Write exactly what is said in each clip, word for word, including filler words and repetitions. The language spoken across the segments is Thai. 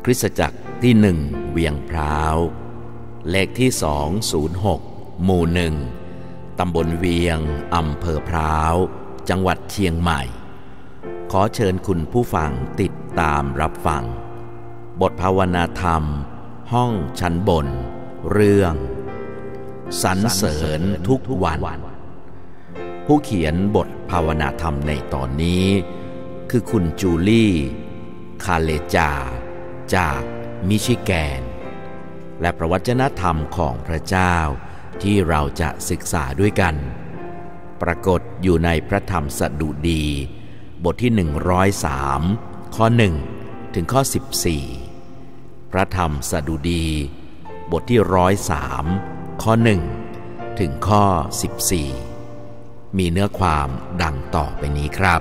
คริสตจักรที่หนึ่งเวียงพร้าวเลขที่สองศูนย์หกหมู่หนึ่งตำบลเวียงอำเภอพร้าวจังหวัดเชียงใหม่ขอเชิญคุณผู้ฟังติดตามรับฟังบทภาวนาธรรมห้องชั้นบนเรื่องสรรเสริญทุกวันผู้เขียนบทภาวนาธรรมในตอนนี้คือคุณจูลี่คาเลจาจากมิชิแกนและพระวจนะธรรมของพระเจ้าที่เราจะศึกษาด้วยกันปรากฏอยู่ในพระธรรมสดุดีบทที่หนึ่งร้อยสามข้อหนึ่งถึงข้อสิบสี่พระธรรมสดุดีบทที่ร้อยสามข้อหนึ่งถึงข้อสิบสี่มีเนื้อความดังต่อไปนี้ครับ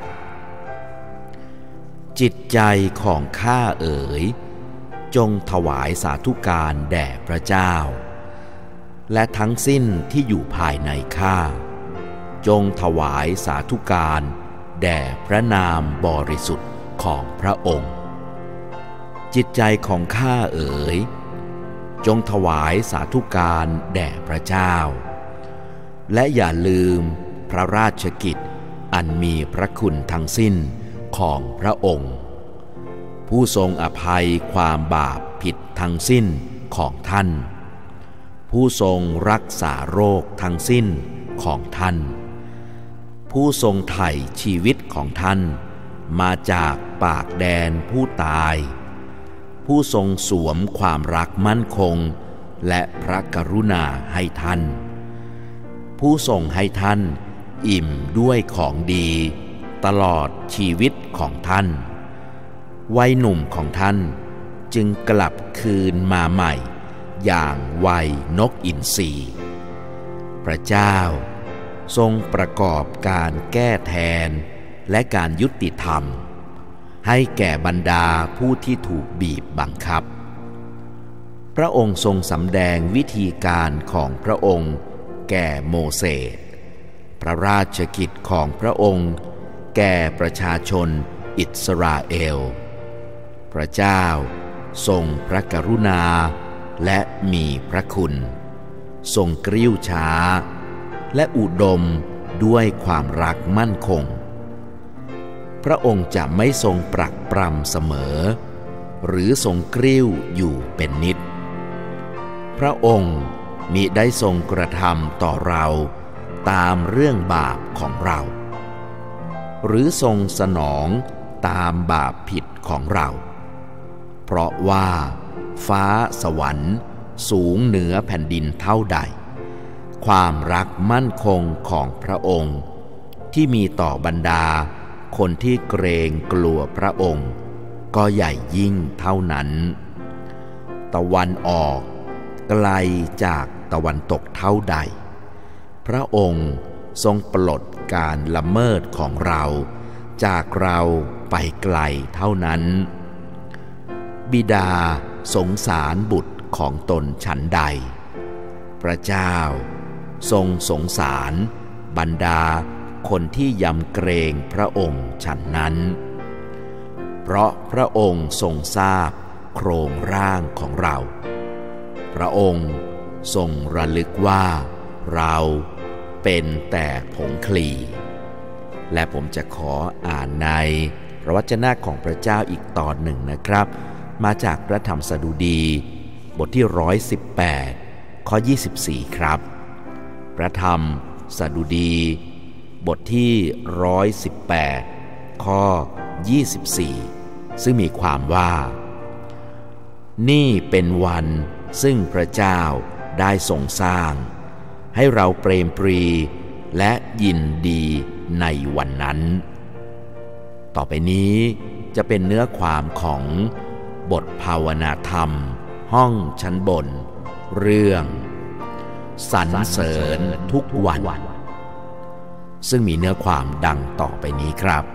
จิตใจของข้าเอ๋ยจงถวายสาธุการแด่พระเจ้าและทั้งสิ้นที่อยู่ภายในข้าจงถวายสาธุการแด่พระนามบริสุทธิ์ของพระองค์จิตใจของข้าเอ๋ยจงถวายสาธุการแด่พระเจ้าและอย่าลืมพระราชกิจอันมีพระคุณทั้งสิ้นของพระองค์ผู้ทรงอภัยความบาปผิดทั้งสิ้นของท่านผู้ทรงรักษาโรคทั้งสิ้นของท่านผู้ทรงไถ่ชีวิตของท่านมาจากปากแดนผู้ตายผู้ทรงสวมความรักมั่นคงและพระกรุณาให้ท่านผู้ทรงให้ท่านอิ่มด้วยของดีตลอดชีวิตของท่านวัยหนุ่มของท่านจึงกลับคืนมาใหม่อย่างวัยนกอินทรีพระเจ้าทรงประกอบการแก้แทนและการยุติธรรมให้แก่บรรดาผู้ที่ถูกบีบบังคับพระองค์ทรงสำแดงวิธีการของพระองค์แก่โมเสสพระราชกิจของพระองค์แก่ประชาชนอิสราเอลพระเจ้าทรงพระกรุณาและมีพระคุณทรงกริ้วช้าและอุดมด้วยความรักมั่นคงพระองค์จะไม่ทรงปรักปรำเสมอหรือทรงกริ้วอยู่เป็นนิดพระองค์มิได้ทรงกระทำต่อเราตามเรื่องบาปของเราหรือทรงสนองตามบาปผิดของเราเพราะว่าฟ้าสวรรค์สูงเหนือแผ่นดินเท่าใดความรักมั่นคงของพระองค์ที่มีต่อบรรดาคนที่เกรงกลัวพระองค์ก็ใหญ่ยิ่งเท่านั้นตะวันออกไกลจากตะวันตกเท่าใดพระองค์ทรงปลดการละเมิดของเราจากเราไปไกลเท่านั้นบิดาสงสารบุตรของตนฉันใดพระเจ้าทรงสงสารบรรดาคนที่ยำเกรงพระองค์ฉันนั้นเพราะพระองค์ทรงทราบโครงร่างของเราพระองค์ทรงระลึกว่าเราเป็นแต่ผงคลีและผมจะขออ่านในพระวจนะของพระเจ้าอีกตอนหนึ่งนะครับมาจากพระธรรมสดุดีบทที่หนึ่งร้อยสิบแปดข้อยี่สิบสี่ครับพระธรรมสดุดีบทที่หนึ่งร้อยสิบแปดข้อยี่สิบสี่ซึ่งมีความว่านี่เป็นวันซึ่งพระเจ้าได้ทรงสร้างให้เราเปรมปรีและยินดีในวันนั้นต่อไปนี้จะเป็นเนื้อความของบทภาวนาธรรมห้องชั้นบนเรื่องสรรเสริญทุกวันซึ่งมีเนื้อความดังต่อไปนี้ครับ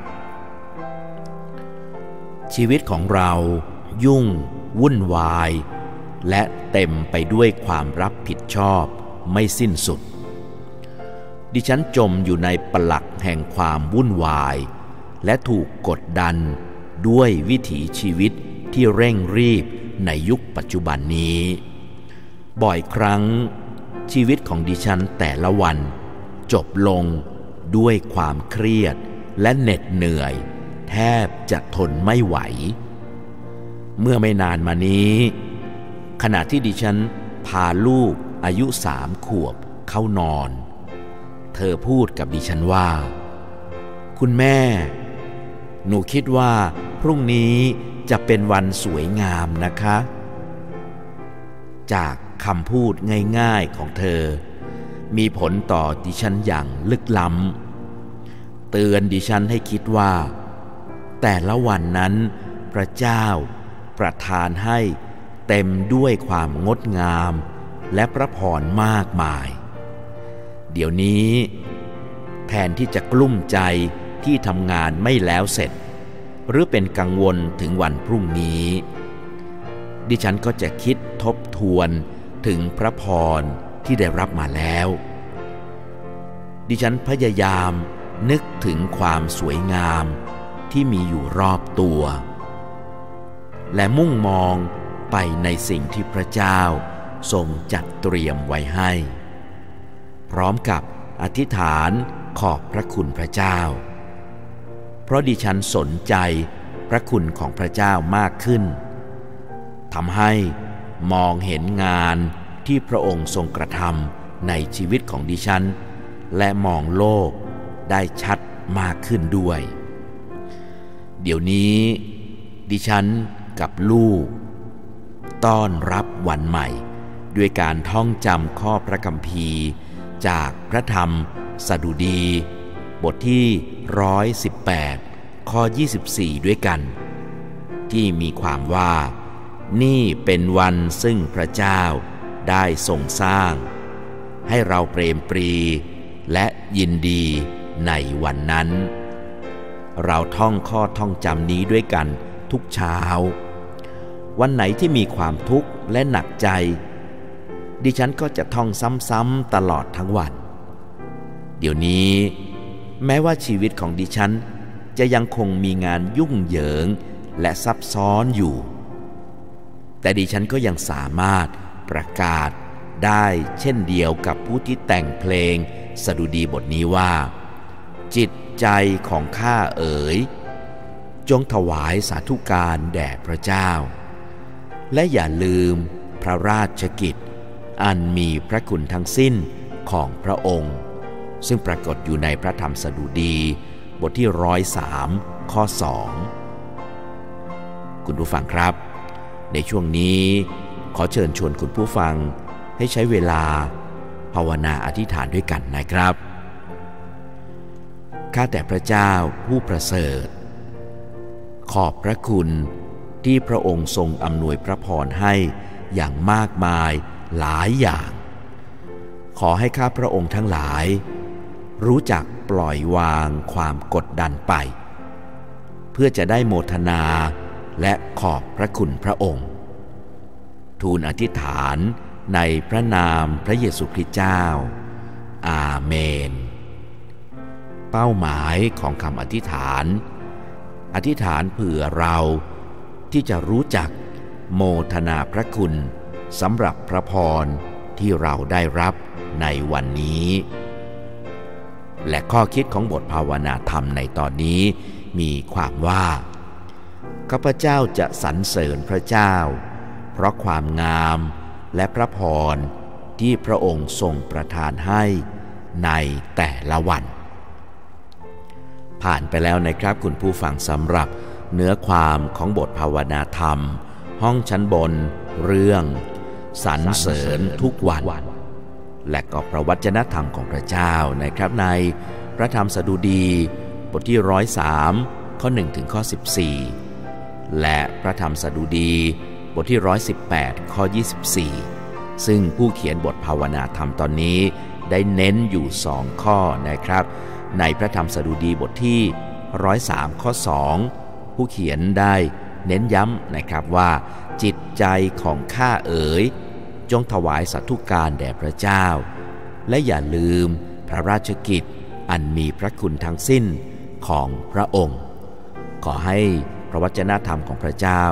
ชีวิตของเรายุ่งวุ่นวายและเต็มไปด้วยความรับผิดชอบไม่สิ้นสุดดิฉันจมอยู่ในปลักแห่งความวุ่นวายและถูกกดดันด้วยวิถีชีวิตที่เร่งรีบในยุคปัจจุบันนี้ บ่อยครั้งชีวิตของดิฉันแต่ละวันจบลงด้วยความเครียดและเหน็ดเหนื่อยแทบจะทนไม่ไหวเมื่อไม่นานมานี้ขณะที่ดิฉันพาลูกอายุสามขวบเข้านอนเธอพูดกับดิฉันว่าคุณแม่หนูคิดว่าพรุ่งนี้จะเป็นวันสวยงามนะคะจากคำพูดง่ายๆของเธอมีผลต่อดิฉันอย่างลึกล้ำเตือนดิฉันให้คิดว่าแต่ละวันนั้นพระเจ้าประทานให้เต็มด้วยความงดงามและพระพรมากมายเดี๋ยวนี้แทนที่จะกลุ้มใจที่ทำงานไม่แล้วเสร็จหรือเป็นกังวลถึงวันพรุ่งนี้ดิฉันก็จะคิดทบทวนถึงพระพรที่ได้รับมาแล้วดิฉันพยายามนึกถึงความสวยงามที่มีอยู่รอบตัวและมุ่งมองไปในสิ่งที่พระเจ้าทรงจัดเตรียมไว้ให้พร้อมกับอธิษฐานขอบพระคุณพระเจ้าเพราะดิฉันสนใจพระคุณของพระเจ้ามากขึ้นทำให้มองเห็นงานที่พระองค์ทรงกระทำในชีวิตของดิฉันและมองโลกได้ชัดมากขึ้นด้วยเดี๋ยวนี้ดิฉันกับลูกต้อนรับวันใหม่ด้วยการท่องจำข้อพระคัมภีร์จากพระธรรมสดุดีบทที่หนึ่งร้อยสิบแปดข้อยี่สิบสี่ด้วยกันที่มีความว่านี่เป็นวันซึ่งพระเจ้าได้ทรงสร้างให้เราเปรมปรีและยินดีในวันนั้นเราท่องข้อท่องจำนี้ด้วยกันทุกเช้าวันไหนที่มีความทุกข์และหนักใจดิฉันก็จะท่องซ้ำๆตลอดทั้งวันเดี๋ยวนี้แม้ว่าชีวิตของดิฉันจะยังคงมีงานยุ่งเหยิงและซับซ้อนอยู่แต่ดิฉันก็ยังสามารถประกาศได้เช่นเดียวกับผู้ที่แต่งเพลงสดุดีบทนี้ว่าจิตใจของข้าเอ๋ยจงถวายสาธุการแด่พระเจ้าและอย่าลืมพระราชกิจอันมีพระคุณทั้งสิ้นของพระองค์ซึ่งปรากฏอยู่ในพระธรรมสดุดีบทที่ร้อยสามข้อสองคุณผู้ฟังครับในช่วงนี้ขอเชิญชวนคุณผู้ฟังให้ใช้เวลาภาวนาอธิษฐานด้วยกันนะครับข้าแต่พระเจ้าผู้ประเสริฐขอบพระคุณที่พระองค์ทรงอำนวยพระพรให้อย่างมากมายหลายอย่างขอให้ข้าพระองค์ทั้งหลายรู้จักปล่อยวางความกดดันไปเพื่อจะได้โมทนาและขอบพระคุณพระองค์ทูลอธิษฐานในพระนามพระเยซูคริสต์เจ้าอาเมนเป้าหมายของคำอธิษฐานอธิษฐานเผื่อเราที่จะรู้จักโมทนาพระคุณสำหรับพระพรที่เราได้รับในวันนี้และข้อคิดของบทภาวนาธรรมในตอนนี้มีความว่าข้าพเจ้าจะสรรเสริญพระเจ้าเพราะความงามและพระพรที่พระองค์ทรงประทานให้ในแต่ละวันผ่านไปแล้วนะครับคุณผู้ฟังสำหรับเนื้อความของบทภาวนาธรรมห้องชั้นบนเรื่องสรรเสริญทุกวันและก็พระวจนะธรรมของพระเจ้านะครับในพระธรรมสดุดีบทที่หนึ่งร้อยสามข้อหนึ่งถึงข้อสิบสี่และพระธรรมสดุดีบทที่หนึ่งร้อยสิบแปดข้อยี่สิบสี่ซึ่งผู้เขียนบทภาวนาธรรมตอนนี้ได้เน้นอยู่สองข้อนะครับในพระธรรมสดุดีบทที่หนึ่งร้อยสามข้อสองผู้เขียนได้เน้นย้ำนะครับว่าจิตใจของข้าเอ๋ยจงถวายสัตย์ทุกการแด่พระเจ้าและอย่าลืมพระราชกิจอันมีพระคุณทั้งสิ้นของพระองค์ขอให้พระวจนะธรรมของพระเจ้า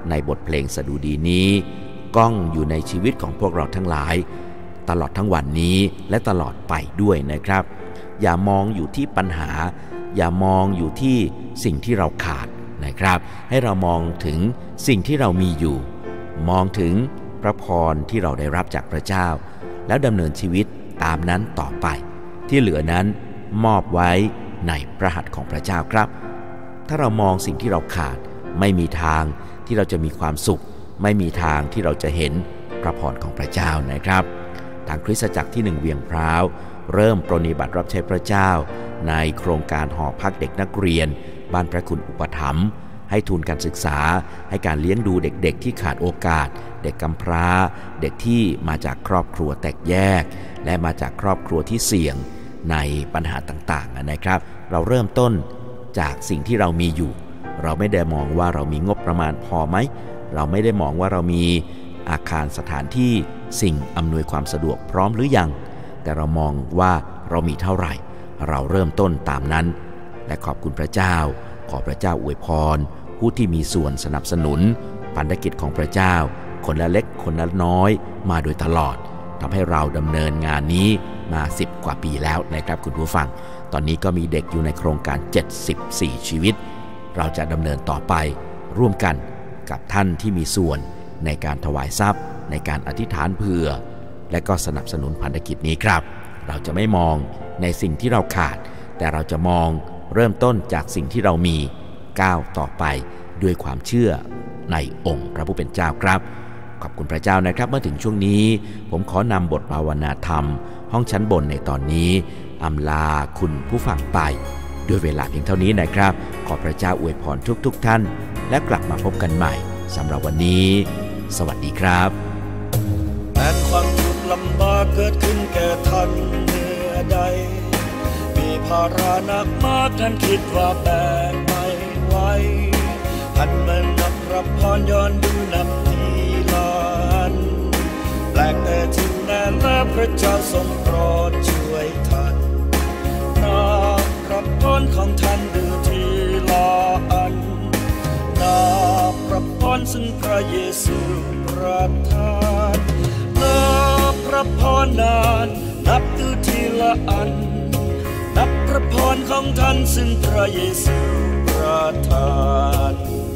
ในบทเพลงสดุดีนี้ก้องอยู่ในชีวิตของพวกเราทั้งหลายตลอดทั้งวันนี้และตลอดไปด้วยนะครับอย่ามองอยู่ที่ปัญหาอย่ามองอยู่ที่สิ่งที่เราขาดนะครับให้เรามองถึงสิ่งที่เรามีอยู่มองถึงพระพรที่เราได้รับจากพระเจ้าแล้วดำเนินชีวิตตามนั้นต่อไปที่เหลือนั้นมอบไว้ในพระหัตถ์ของพระเจ้าครับถ้าเรามองสิ่งที่เราขาดไม่มีทางที่เราจะมีความสุขไม่มีทางที่เราจะเห็นพระพรของพระเจ้านะครับทางคริสตจักรที่หนึ่งเวียงพร้าวเริ่มปรนนิบัติรับใช้พระเจ้าในโครงการหอพักเด็กนักเรียนบ้านพระคุณอุปถัมภ์ให้ทุนการศึกษาให้การเลี้ยงดูเด็กๆที่ขาดโอกาสเด็กกำพร้าเด็กที่มาจากครอบครัวแตกแยกและมาจากครอบครัวที่เสี่ยงในปัญหาต่างๆนะครับเราเริ่มต้นจากสิ่งที่เรามีอยู่เราไม่ได้มองว่าเรามีงบประมาณพอไหมเราไม่ได้มองว่าเรามีอาคารสถานที่สิ่งอำนวยความสะดวกพร้อมหรือยังแต่เรามองว่าเรามีเท่าไหร่เราเริ่มต้นตามนั้นและขอบคุณพระเจ้าขอพระเจ้าอวยพรผู้ที่มีส่วนสนับสนุนพันธกิจของพระเจ้าคนละเล็กคนละน้อยมาโดยตลอดทำให้เราดำเนินงานนี้มาสิบกว่าปีแล้วนะครับคุณผู้ฟังตอนนี้ก็มีเด็กอยู่ในโครงการเจ็ดสิบสี่ชีวิตเราจะดำเนินต่อไปร่วมกันกับท่านที่มีส่วนในการถวายทรัพย์ในการอธิษฐานเผื่อและก็สนับสนุนพันธกิจนี้ครับเราจะไม่มองในสิ่งที่เราขาดแต่เราจะมองเริ่มต้นจากสิ่งที่เรามีก้าวต่อไปด้วยความเชื่อในองค์พระผู้เป็นเจ้าครับขอบคุณพระเจ้านะครับเมื่อถึงช่วงนี้ผมขอนำบทภาวนาธรรมห้องชั้นบนในตอนนี้อำลาคุณผู้ฟังไปด้วยเวลาเพียงเท่านี้นะครับขอพระเจ้าอวยพรทุกๆ ท่านและกลับมาพบกันใหม่สำหรับวันนี้สวัสดีครับแม้ความทุกข์ลำบากเกิดขึ้นแก่ท่านเมื่อใดมีภาระหนักมากท่านคิดว่าแบกไม่ไหวหันมานับรับพรย้อนดูนับทีละอันแปลกแต่ถึงแน่และพระเจ้าทรงโปรดช่วยท่านนับรับพรของท่านดูทีละอันนับรับพรซึ่งพระเยซูประทานนับรับพรนานนับดูทีละอันนับพระพรของท่านซึ่งพระเยซูประทาน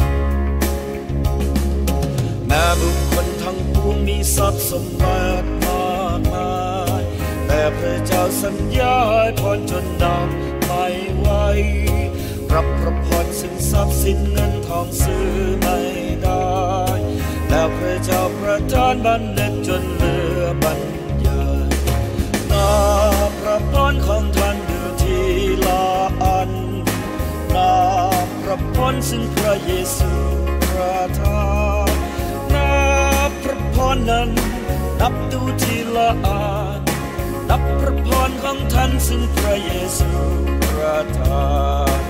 แม้บุคคลทั้งปวงมีทรัพย์สมบัติมากมายแต่พระเจ้าสัญญาให้พรจนนับไม่ไหวรับพระพรซึ่งทรัพย์สินเงินทองซื้อไม่ได้แล้วพระเจ้าประทานบัณฑิตจนเหลือบรรยายนับพระพรของท่านดูทีละอันนับพระพรซึ่งพระเยซูประทานนับพระพรนั้นนับดูทีละอันนับพระพรของท่านซึ่งพระเยซูประทาน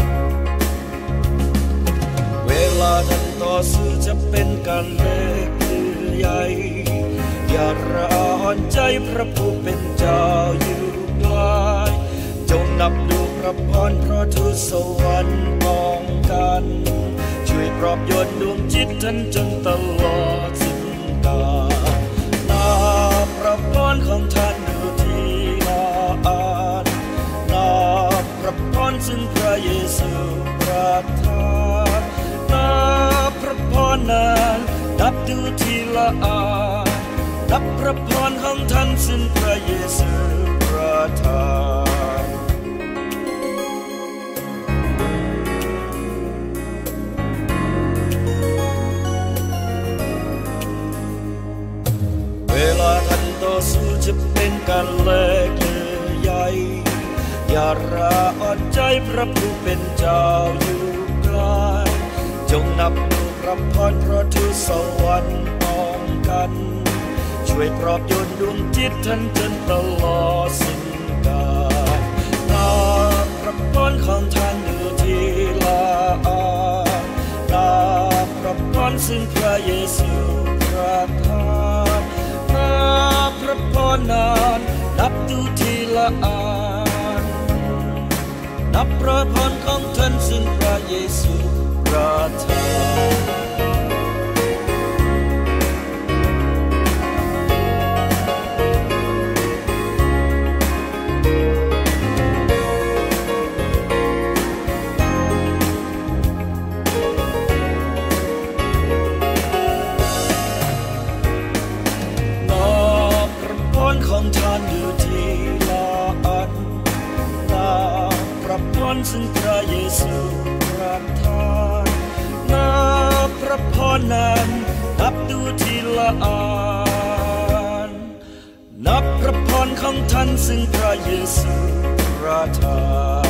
เวลาท่านต่อสู้จะเป็นการเล็กหรือใหญ่อย่าร้อนใจพระผู้เป็นเจ้าอยู่ไกลจงนับดูพระพรเพราะทูตสวรรค์ป้องกันช่วยปลอบโยนดวงจิตท่านจนตลอดสิ้นกาลนับพระพรของท่านดูทีละอันนับพระพรซึ่งพระเยซูประทานนับพระพรนั้นนับดูทีละอันนับพระพรของท่านซึ่งพระเยซูประทานเวลาท่านต่อสู้จะเป็นการเล็กหรือใหญ่อย่าร้อนใจพระผู้เป็นเจ้าอยู่ไกลจงนับดูพระพรเพราะทูตสวรรค์ป้องกันช่วยปลอบโยนดวงจิตท่านจนตลอดสิ้นกาลนับพระพรของท่านดูทีละอันนับพระพรซึ่งพระเยซูประทานนับพระพรนั้นนับดูทีละอันนับพระพรของท่านซึ่งพระเยซูประทานซึ่งพระเยซูประทานนับพระพรนั้นนับดูทีละอานนับพระพรของท่านซึ่งพระเยซูประทาน